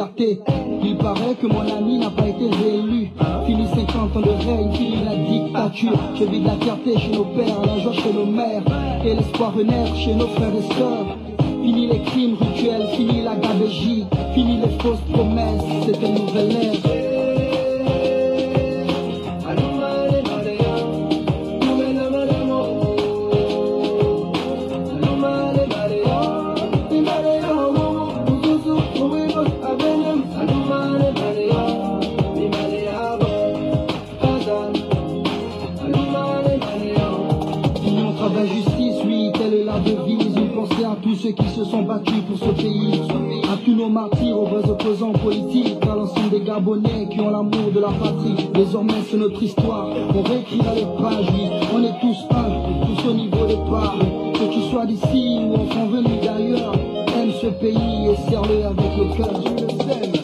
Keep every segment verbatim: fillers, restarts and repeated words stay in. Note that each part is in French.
liberté. Il paraît que mon ami n'a pas été réélu. Fini cinquante ans de règne, fini la dictature. Je vis de la fierté chez nos pères, la joie chez nos mères, et l'espoir renaître chez nos frères et sœurs. Fini les crimes rituels, fini la gabegie, fini les fausses promesses, c'est une nouvelle ère. Ceux qui se sont battus pour ce pays, à tous nos martyrs, aux vrais opposants politiques, à l'ensemble des Gabonais qui ont l'amour de la patrie. Désormais c'est notre histoire, on réécrira les pages, oui, on est tous un, tous au niveau des parts. Que tu sois d'ici ou enfant venu d'ailleurs, aime ce pays et serre-le avec le cœur, je le sème.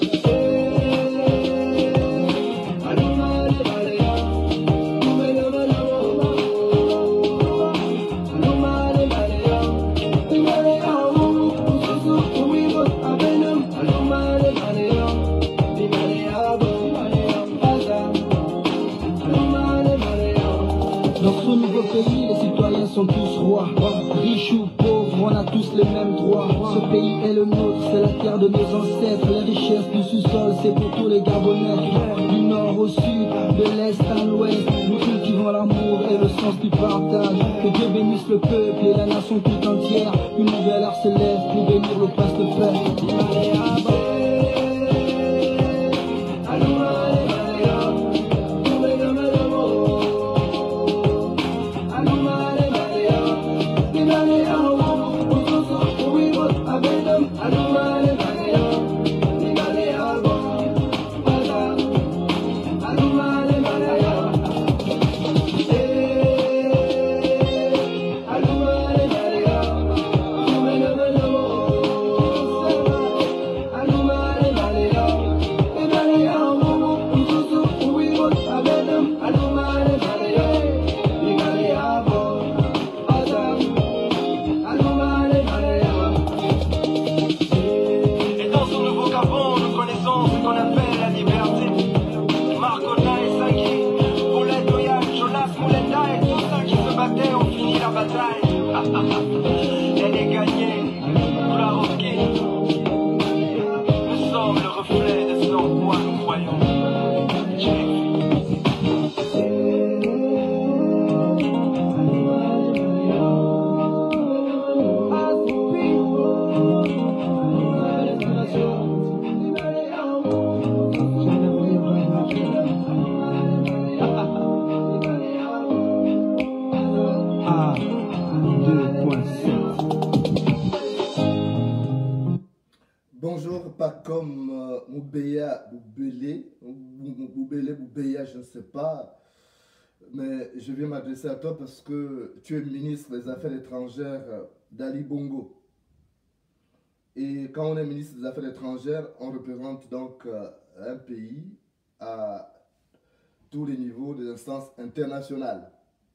Sont tous rois, riches ou pauvres, on a tous les mêmes droits. Ce pays est le nôtre, c'est la terre de nos ancêtres. Les richesses du sous-sol, c'est pour tous les Gabonais. Du nord au sud, de l'est à l'ouest, nous cultivons l'amour et le sens du partage. Que Dieu bénisse le peuple et la nation tout entière. Une nouvelle art se lève pour bénir le prince de paix. Elle est gagnée, gloire au king. Nous sommes le reflet de ce en quoi nous croyons. Bonjour, pas comme euh, Moubeya Boubélé, Boubélé, Boubeya, je ne sais pas, mais je viens m'adresser à toi parce que tu es ministre des Affaires étrangères d'Ali Bongo. Et quand on est ministre des Affaires étrangères, on représente donc euh, un pays à tous les niveaux des instances internationales.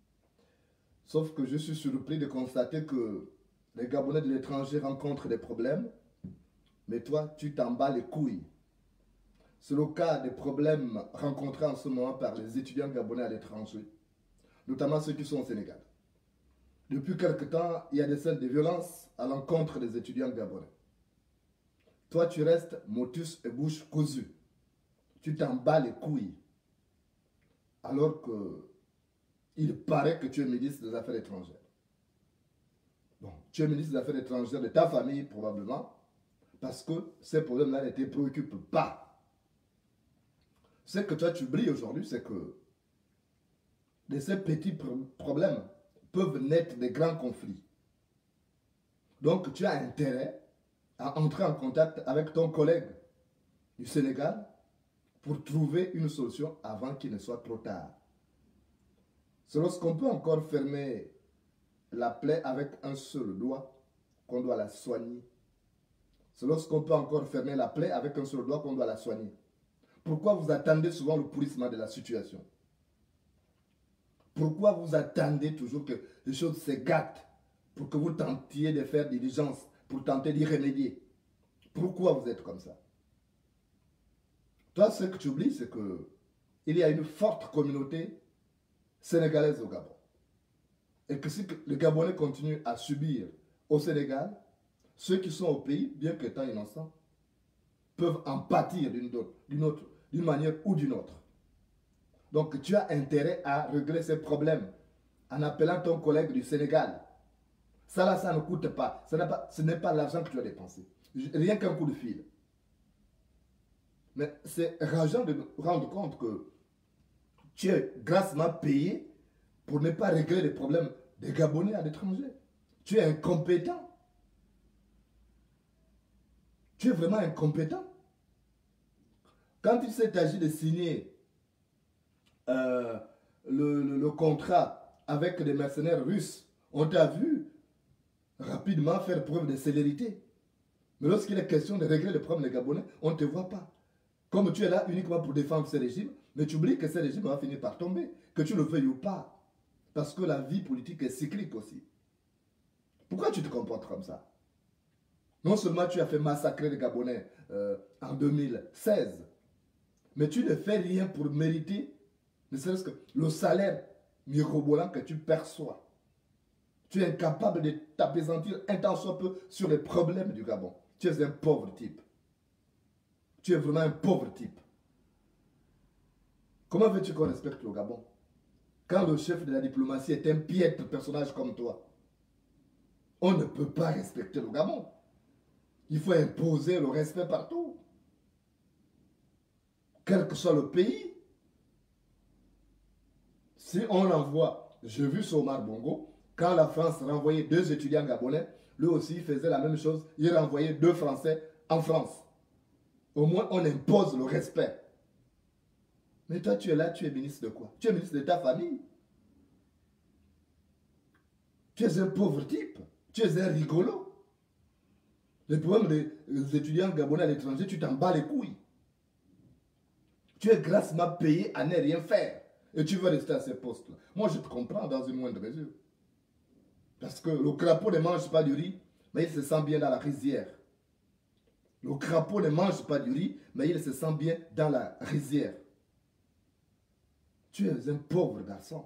Sauf que je suis surpris de constater que les Gabonais de l'étranger rencontrent des problèmes, mais toi, tu t'en bats les couilles. C'est le cas des problèmes rencontrés en ce moment par les étudiants gabonais à l'étranger, notamment ceux qui sont au Sénégal. Depuis quelque temps, il y a des scènes de violence à l'encontre des étudiants gabonais. Toi, tu restes motus et bouche cousue. Tu t'en bats les couilles. Alors que il paraît que tu es ministre des Affaires étrangères. Bon, tu es ministre des Affaires étrangères de ta famille, probablement, parce que ces problèmes-là ne te préoccupent pas. Ce que toi, tu brilles aujourd'hui, c'est que de ces petits problèmes peuvent naître des grands conflits. Donc, tu as intérêt à entrer en contact avec ton collègue du Sénégal pour trouver une solution avant qu'il ne soit trop tard. C'est lorsqu'on peut encore fermer la plaie avec un seul doigt qu'on doit la soigner. C'est lorsqu'on peut encore fermer la plaie avec un seul doigt qu'on doit la soigner. Pourquoi vous attendez souvent le pourrissement de la situation? Pourquoi vous attendez toujours que les choses se gâtent pour que vous tentiez de faire diligence, pour tenter d'y remédier? Pourquoi vous êtes comme ça? Toi, ce que tu oublies, c'est que il y a une forte communauté sénégalaise au Gabon. Et que si les Gabonais continuent à subir au Sénégal, ceux qui sont au pays, bien qu'étant innocents, peuvent en pâtir d'une autre, d'une autre, d'une manière ou d'une autre. Donc tu as intérêt à régler ces problèmes en appelant ton collègue du Sénégal. Ça là, ça ne coûte pas. Ce n'est pas, ce n'est pas l'argent que tu as dépensé. Rien qu'un coup de fil. Mais c'est rageant de nous rendre compte que tu es grassement payé pour ne pas régler les problèmes des Gabonais à l'étranger. Tu es incompétent. Tu es vraiment incompétent. Quand il s'est agi de signer euh, le, le, le contrat avec des mercenaires russes, on t'a vu rapidement faire preuve de célérité. Mais lorsqu'il est question de régler les problèmes des Gabonais, on ne te voit pas. Comme tu es là uniquement pour défendre ce régime, mais tu oublies que ce régime va finir par tomber, que tu le veuilles ou pas. Parce que la vie politique est cyclique aussi. Pourquoi tu te comportes comme ça? Non seulement tu as fait massacrer les Gabonais euh, en deux mille seize, mais tu ne fais rien pour mériter, ne serait-ce que le salaire mirobolant que tu perçois. Tu es incapable de t'apaisantir un tant soit peu sur les problèmes du Gabon. Tu es un pauvre type. Tu es vraiment un pauvre type. Comment veux-tu qu'on respecte le Gabon quand le chef de la diplomatie est un piètre personnage comme toi? On ne peut pas respecter le Gabon. Il faut imposer le respect partout. Quel que soit le pays. Si on l'envoie, j'ai vu sur Omar Bongo, quand la France renvoyait deux étudiants gabonais, lui aussi faisait la même chose, il renvoyait deux Français en France. Au moins, on impose le respect. Mais toi, tu es là, tu es ministre de quoi? Tu es ministre de ta famille. Tu es un pauvre type. Tu es un rigolo. Les problèmes des étudiants gabonais à l'étranger, tu t'en bats les couilles. Tu es grassement payé à ne rien faire. Et tu veux rester à ces postes-là. Moi, je te comprends dans une moindre mesure. Parce que le crapaud ne mange pas du riz, mais il se sent bien dans la rizière. Le crapaud ne mange pas du riz, mais il se sent bien dans la rizière. Tu es un pauvre garçon.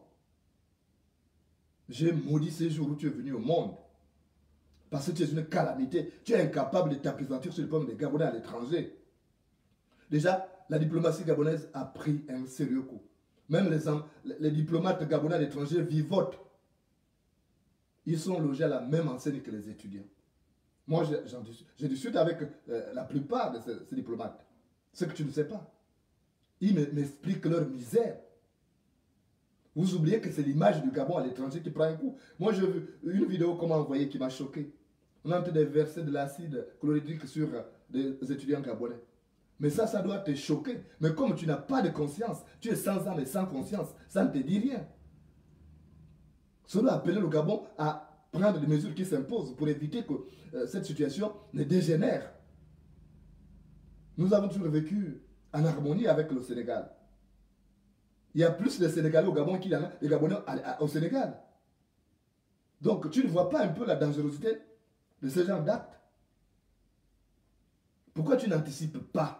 J'ai maudit ces jours où tu es venu au monde. Parce que tu es une calamité. Tu es incapable de t'apaisantir sur le problème des Gabonais à l'étranger. Déjà, la diplomatie gabonaise a pris un sérieux coup. Même les, les diplomates gabonais à l'étranger vivotent. Ils sont logés à la même enseigne que les étudiants. Moi, j'ai discuté avec euh, la plupart de ces, ces diplomates. Ce que tu ne sais pas. Ils m'expliquent leur misère. Vous oubliez que c'est l'image du Gabon à l'étranger qui prend un coup. Moi, j'ai vu une vidéo qu'on m'a envoyée qui m'a choqué. On a en train de verser de l'acide chlorhydrique sur des étudiants gabonais. Mais ça, ça doit te choquer. Mais comme tu n'as pas de conscience, tu es sans âme et sans conscience, ça ne te dit rien. Ça doit appeler le Gabon à prendre des mesures qui s'imposent pour éviter que euh, cette situation ne dégénère. Nous avons toujours vécu en harmonie avec le Sénégal. Il y a plus de Sénégalais au Gabon qu'il y en a de Gabonais au Sénégal. Donc tu ne vois pas un peu la dangerosité de ce genre d'actes? Pourquoi tu n'anticipes pas?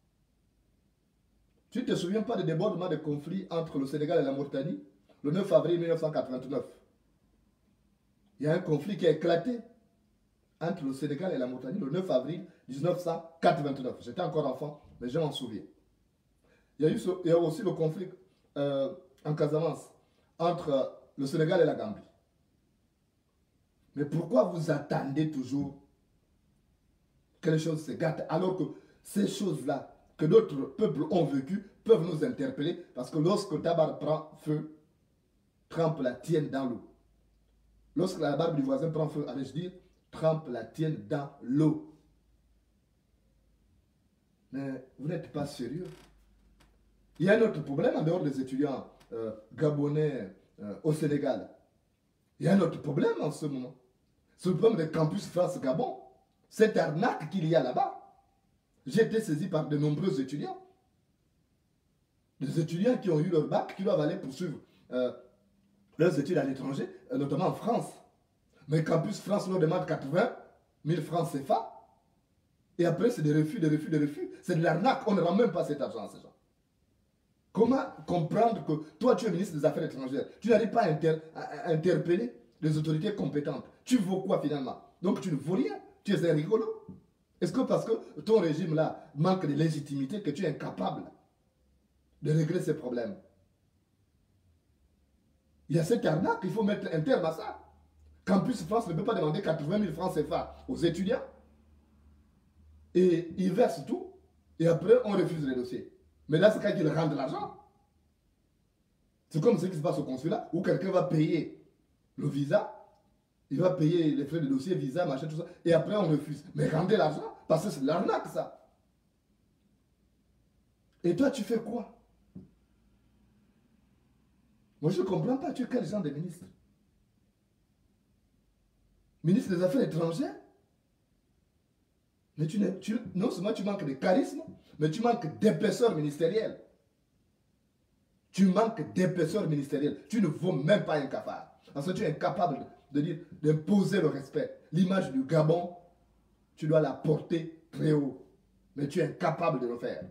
Tu ne te souviens pas des débordements de conflits entre le Sénégal et la Mauritanie le neuf avril mille neuf cent quatre-vingt-neuf? Il y a un conflit qui a éclaté entre le Sénégal et la Mauritanie le neuf avril mille neuf cent quatre-vingt-neuf. J'étais encore enfant, mais je m'en souviens. Il y a eu ce, il y a aussi le conflit euh, en Casamance entre le Sénégal et la Gambie. Mais pourquoi vous attendez toujours que les choses se gâtent alors que ces choses-là que d'autres peuples ont vécues peuvent nous interpeller? Parce que lorsque ta barbe prend feu, trempe la tienne dans l'eau. Lorsque la barbe du voisin prend feu, allez-je dire, trempe la tienne dans l'eau. Mais vous n'êtes pas sérieux. Il y a un autre problème en dehors des étudiants euh, gabonais euh, au Sénégal. Il y a un autre problème en ce moment. C'est le problème des campus France-Gabon. Cette arnaque qu'il y a là-bas. J'ai été saisi par de nombreux étudiants. Des étudiants qui ont eu leur bac, qui doivent aller poursuivre euh, leurs études à l'étranger, euh, notamment en France. Mais Campus France leur demande quatre-vingt mille francs C F A. Et après, c'est des refus, des refus, des refus. c'est de l'arnaque. On ne rend même pas cet argent à ces gens. Comment comprendre que toi, tu es ministre des Affaires étrangères, tu n'arrives pas à, inter à interpeller les autorités compétentes. Tu vaux quoi finalement? Donc tu ne vaux rien. Tu es un rigolo. Est-ce que parce que ton régime là manque de légitimité que tu es incapable de régler ces problèmes? Il y a cette arnaque, il faut mettre un terme à ça. Campus France ne peut pas demander quatre-vingt mille francs C F A aux étudiants. Et ils versent tout. Et après, on refuse les dossiers. Mais là, c'est quand ils rendent l'argent. C'est comme ce qui se passe au consulat, où quelqu'un va payer le visa, il va payer les frais de dossier, visa, machin, tout ça, et après on refuse. Mais rendez l'argent, parce que c'est de l'arnaque, ça. Et toi, tu fais quoi? Moi, je ne comprends pas, tu es quel genre de ministre? Ministre des Affaires étrangères? Mais tu, tu, non seulement tu manques de charisme, mais tu manques d'épaisseur ministérielle. Tu manques d'épaisseur ministérielle. Tu ne vaux même pas un cafard. Parce que tu es incapable de dire, d'imposer le respect. L'image du Gabon, tu dois la porter très haut. Mais tu es incapable de le faire.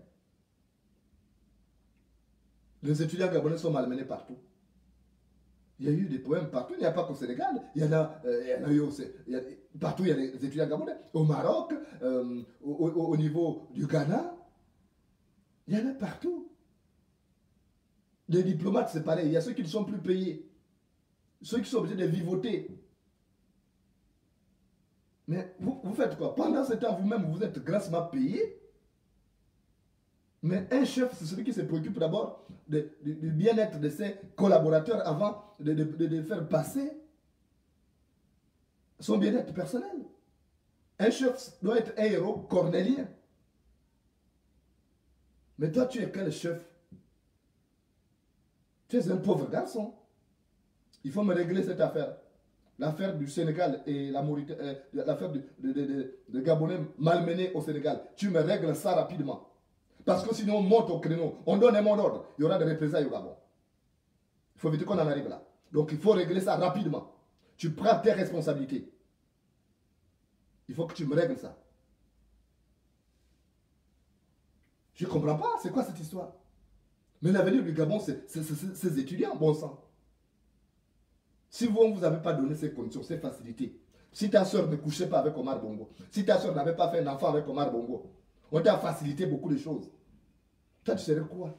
Les étudiants gabonais sont malmenés partout. Il y a eu des problèmes partout. Il n'y a pas qu'au Sénégal. Il y en a, euh, il y en a eu aussi. Il y a, partout, il y a des étudiants gabonais. Au Maroc, euh, au, au, au niveau du Ghana. Il y en a partout. Les diplomates, c'est pareil. Il y a ceux qui ne sont plus payés. Ceux qui sont obligés de vivoter. Mais vous, vous faites quoi? Pendant ce temps, vous-même, vous êtes grassement payé. Mais un chef, c'est celui qui se préoccupe d'abord du bien-être de ses collaborateurs avant de, de, de, de faire passer son bien-être personnel. Un chef doit être un héros cornélien. Mais toi, tu es quel chef? Tu es un pauvre garçon. Il faut me régler cette affaire. L'affaire du Sénégal et la Mauritanie, euh, l'affaire de, de, de, de, de Gabonais malmenés au Sénégal. Tu me règles ça rapidement. Parce que sinon on monte au créneau, on donne un mot d'ordre, il y aura des représailles au Gabon. Il faut éviter qu'on en arrive là. Donc il faut régler ça rapidement. Tu prends tes responsabilités. Il faut que tu me règles ça. Je ne comprends pas, c'est quoi cette histoire? Mais l'avenir du Gabon, c'est ces étudiants, bon sang. Si vous ne vous avez pas donné ces conditions, ces facilités, si ta soeur ne couchait pas avec Omar Bongo, si ta soeur n'avait pas fait un enfant avec Omar Bongo, on t'a facilité beaucoup de choses. Toi, tu serais quoi?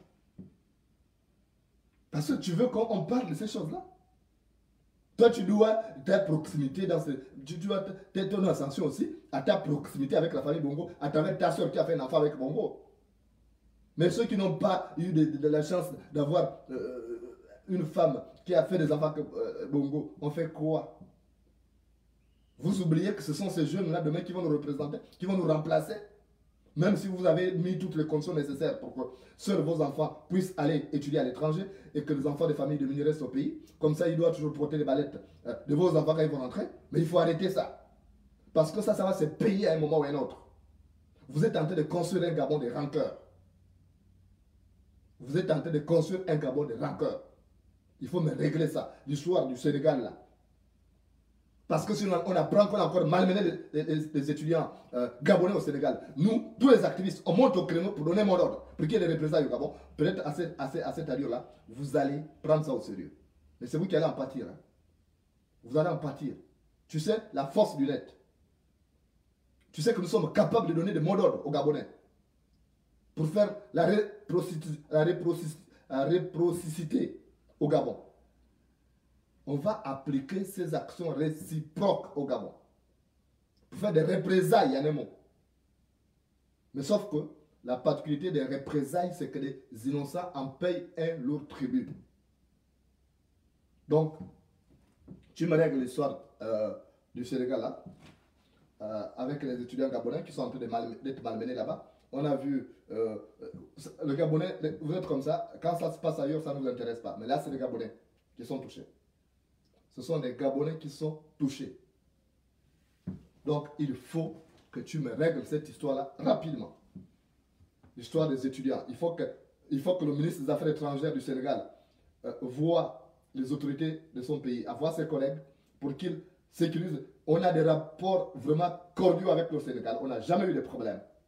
Parce que tu veux qu'on parle de ces choses-là. Toi, tu dois ta proximité dans ce... Tu dois ton ascension aussi à ta proximité avec la famille Bongo, à travers ta soeur qui a fait un enfant avec Bongo. Mais ceux qui n'ont pas eu de, de, de la chance d'avoir euh, une femme qui a fait des enfants avec euh, Bongo, on fait quoi? Vous oubliez que ce sont ces jeunes-là demain qui vont nous représenter, qui vont nous remplacer. Même si vous avez mis toutes les conditions nécessaires pour que seuls vos enfants puissent aller étudier à l'étranger et que les enfants des familles diminuent restent au pays, comme ça, ils doivent toujours porter les ballettes de vos enfants quand ils vont rentrer. Mais il faut arrêter ça. Parce que ça, ça va se payer à un moment ou à un autre. Vous êtes en train de construire un Gabon de rancœur. Vous êtes en train de construire un Gabon de rancœur. Il faut me régler ça. L'histoire du Sénégal, là. Parce que si on, on apprend qu'on a encore malmené les, les, les étudiants euh, gabonais au Sénégal, nous, tous les activistes, on monte au créneau pour donner mon ordre, pour qu'il y ait des représailles au Gabon. Peut-être à, cette, à, cette, à cette allure-là, vous allez prendre ça au sérieux. Mais c'est vous qui allez en pâtir. Hein. Vous allez en pâtir. Tu sais, la force du net. Tu sais que nous sommes capables de donner des mots d'ordre aux Gabonais pour faire la réprocicité, la réprocicité, la réprocicité au Gabon. On va appliquer ces actions réciproques au Gabon. Pour faire des représailles, en un mot. Mais sauf que la particularité des représailles, c'est que les innocents en payent un lourd tribut. Donc, tu me règles l'histoire euh, du Sénégal là, euh, avec les étudiants gabonais qui sont en train d'être mal, malmenés là-bas. On a vu, euh, le Gabonais, vous êtes comme ça, quand ça se passe ailleurs, ça ne nous intéresse pas. Mais là, c'est les Gabonais qui sont touchés. Ce sont des Gabonais qui sont touchés. Donc, il faut que tu me règles cette histoire-là rapidement. L'histoire des étudiants. Il faut, que, il faut que le ministre des Affaires étrangères du Sénégal euh, voit les autorités de son pays, voit ses collègues pour qu'ils sécurisent. On a des rapports vraiment cordiaux avec le Sénégal. On n'a jamais eu de problème.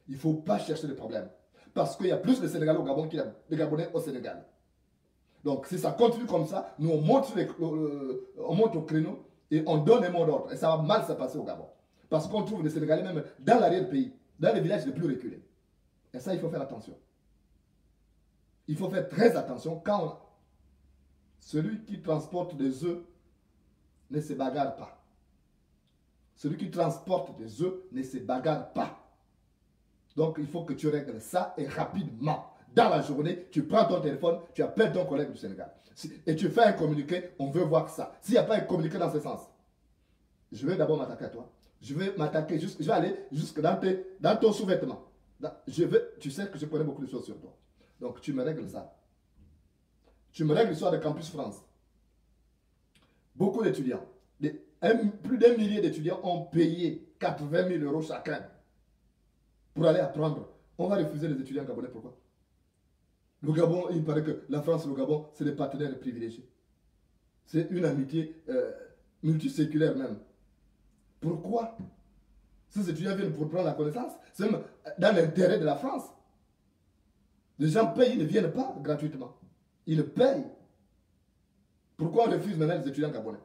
Il ne faut pas chercher de problème. Parce qu'il y a plus de Sénégalais au Gabon qu'il y a de Gabonais au Sénégal. Donc si ça continue comme ça, nous on monte, les, euh, on monte au créneau et on donne un mot d'ordre. Et ça va mal se passer au Gabon. Parce qu'on trouve des Sénégalais même dans l'arrière-pays, dans les villages les plus reculés. Et ça, il faut faire attention. Il faut faire très attention quand on... celui qui transporte des œufs ne se bagarre pas. Celui qui transporte des œufs ne se bagarre pas. Donc, il faut que tu règles ça et rapidement. Dans la journée, tu prends ton téléphone, tu appelles ton collègue du Sénégal. Et tu fais un communiqué, on veut voir ça. S'il n'y a pas un communiqué dans ce sens, je vais d'abord m'attaquer à toi. Je vais m'attaquer, je vais aller jusque dans, tes, dans ton sous-vêtement. Je vais, tu sais que je connais beaucoup de choses sur toi. Donc, tu me règles ça. Tu me règles l'histoire de Campus France. Beaucoup d'étudiants, plus d'un millier d'étudiants ont payé quatre-vingt mille euros chacun pour aller apprendre. On va refuser les étudiants gabonais, pourquoi? Le Gabon, il paraît que la France et le Gabon, c'est des partenaires privilégiés. C'est une amitié euh, multiséculaire même. Pourquoi? Ces étudiants viennent pour prendre la connaissance. C'est même dans l'intérêt de la France. Les gens payent, ils ne viennent pas gratuitement. Ils payent. Pourquoi on refuse maintenant les étudiants gabonais?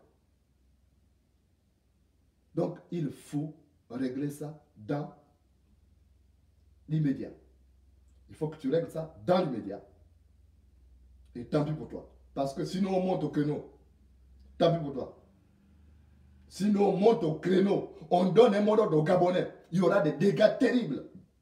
Donc, il faut régler ça dans l'immédiat. Il faut que tu règles ça dans l'immédiat. Et tant pis pour toi. Parce que sinon on monte au créneau. Tant pis pour toi. Sinon on monte au créneau. On donne un mot d'ordre aux Gabonais. Il y aura des dégâts terribles.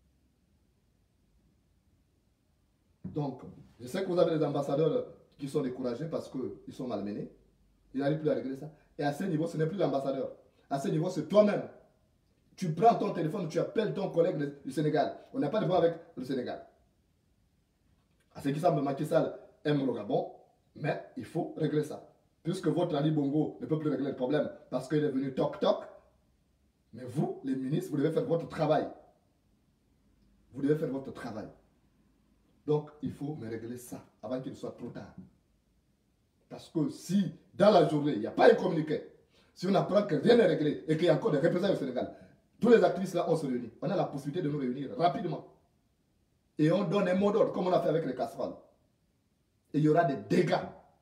Donc, je sais que vous avez des ambassadeurs qui sont découragés parce qu'ils sont malmenés. Ils n'arrivent plus à régler ça. Et à ce niveau, ce n'est plus l'ambassadeur. À ce niveau, c'est toi-même. Tu prends ton téléphone, tu appelles ton collègue du Sénégal. On n'a pas de voir avec le Sénégal. À ce qui semble, Macky Sall aime le Gabon, mais il faut régler ça. Puisque votre Ali Bongo ne peut plus régler le problème parce qu'il est venu toc-toc, mais vous, les ministres, vous devez faire votre travail. Vous devez faire votre travail. Donc, il faut me régler ça avant qu'il soit trop tard. Parce que si, dans la journée, il n'y a pas un communiqué, si on apprend que rien n'est réglé et qu'il y a encore des représailles au Sénégal, tous les activistes là, on se réunit. On a la possibilité de nous réunir rapidement. Et on donne un mot d'ordre, comme on a fait avec les casseroles. Et il y aura des dégâts.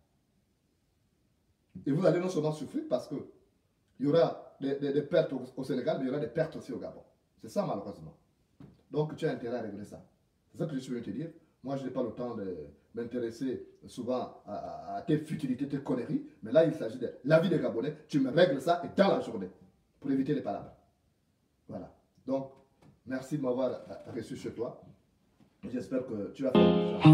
Et vous allez non seulement souffrir parce qu'il y aura des, des, des pertes au, au Sénégal, mais il y aura des pertes aussi au Gabon. C'est ça malheureusement. Donc tu as intérêt à régler ça. C'est ça que je suis venu te dire. Moi, je n'ai pas le temps de m'intéresser souvent à, à, à tes futilités, tes conneries. Mais là, il s'agit de la vie des Gabonais. Tu me règles ça et dans la journée. Pour éviter les palabres. Voilà. Donc, merci de m'avoir reçu chez toi. J'espère que tu vas faire ça.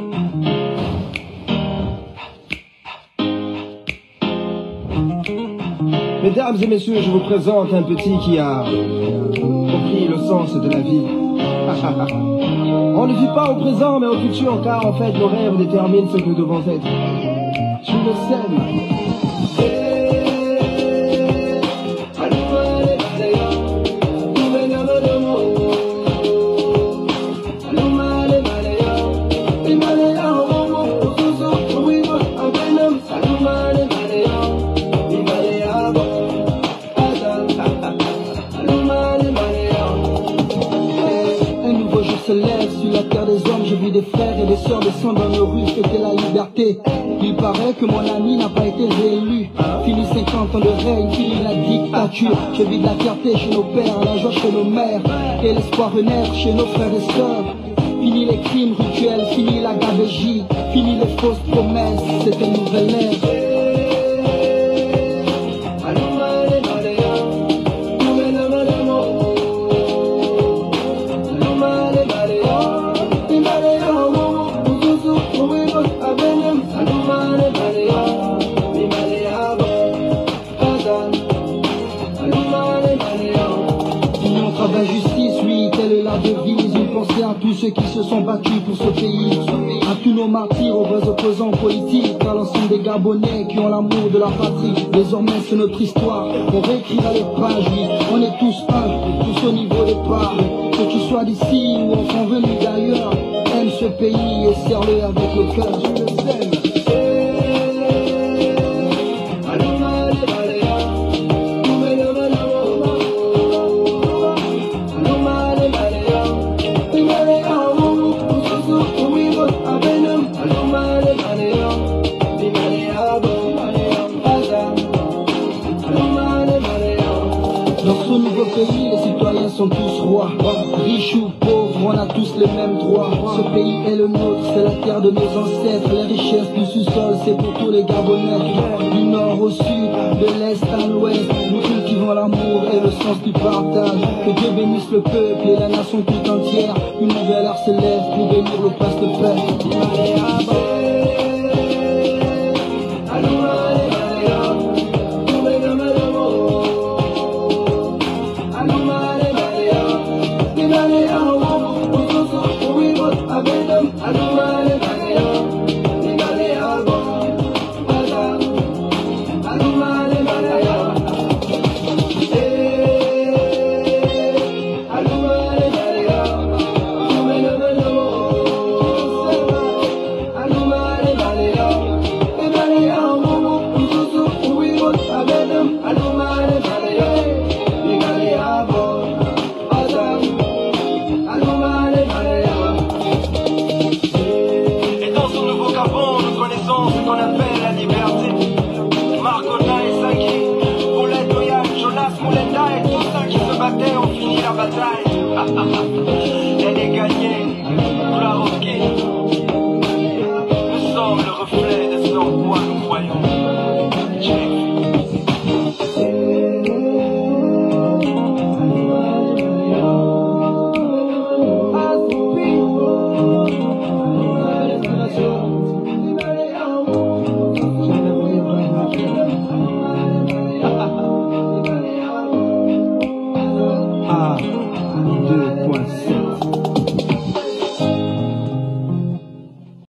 Mesdames et messieurs, je vous présente un petit qui a compris le sens de la vie. On ne vit pas au présent mais au futur, car en fait le rêve détermine ce que nous devons être. Je le sais. Je vis des frères et des sœurs descendre dans nos rues, c'était la liberté. Il paraît que mon ami n'a pas été réélu. Fini cinquante ans de règne, fini la dictature. Je vis de la fierté chez nos pères, la joie chez nos mères, et l'espoir renaître chez nos frères et sœurs. Fini les crimes rituels, fini la gabegie, fini les fausses promesses, c'est une nouvelle ère. À tous ceux qui se sont battus pour ce pays, à tous nos martyrs, aux vrais opposants politiques, à l'ensemble des Gabonais qui ont l'amour de la patrie. Désormais c'est notre histoire, on réécrira les pages, oui. On est tous un, tous au niveau des parts. Que tu sois d'ici ou enfin venu d'ailleurs, aime ce pays et serre-le avec le cœur. Je le aime. sont tous rois. Riches ou pauvres, on a tous les mêmes droits. Ce pays est le nôtre, c'est la terre de nos ancêtres. Les richesses du sous-sol, c'est pour tous les Gabonais. Du nord au sud, de l'est à l'ouest, nous cultivons l'amour et le sens du partage. Que Dieu bénisse le peuple et la nation tout entière. Une nouvelle art se lève pour bénir le passe de paix.